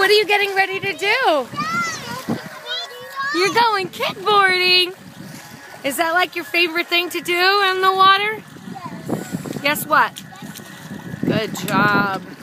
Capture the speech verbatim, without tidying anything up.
what are you getting ready to do? You're going kickboarding. Is that like your favorite thing to do in the water? Yes. Guess what? Good job.